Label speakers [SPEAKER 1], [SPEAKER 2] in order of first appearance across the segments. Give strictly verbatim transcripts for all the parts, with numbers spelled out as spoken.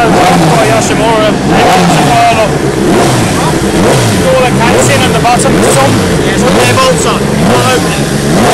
[SPEAKER 1] closed off by Yoshimura. They want to all up. All the cats in at the bottom with some.
[SPEAKER 2] Yeah, it's got their bolts on. Not opening.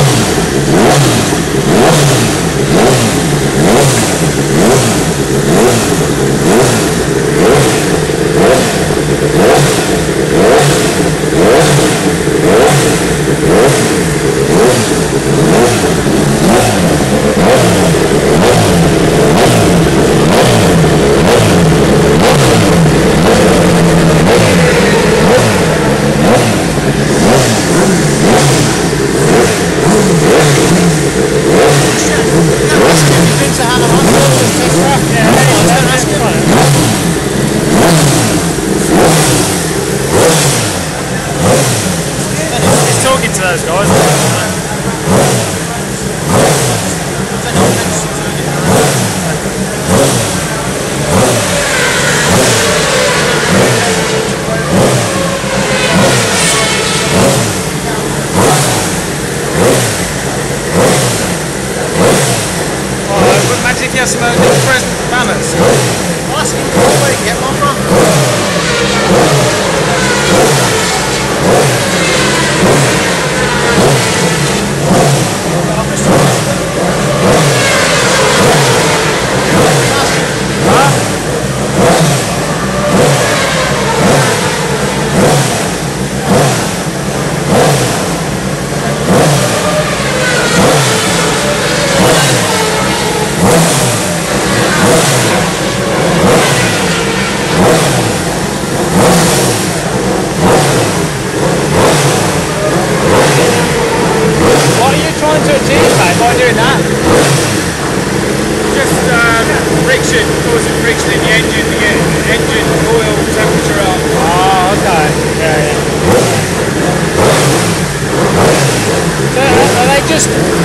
[SPEAKER 1] To those guys.
[SPEAKER 2] Imagine if you had some of those Crescent banners. I'll ask him where you can get one from.
[SPEAKER 1] To achieve, mate, by doing that?
[SPEAKER 2] Just um, friction, causing friction in the engine to get engine oil temperature up.
[SPEAKER 1] Oh, okay. Yeah, yeah. So are they just